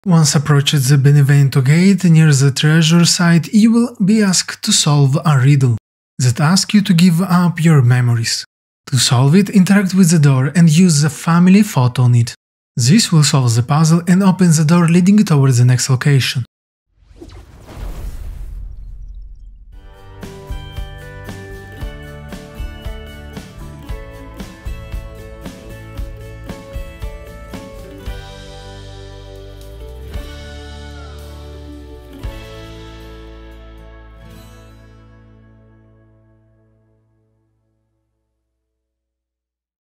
Once approached the Benevento gate near the treasure site, you will be asked to solve a riddle that asks you to give up your memories. To solve it, interact with the door and use the family photo on it. This will solve the puzzle and open the door leading towards the next location.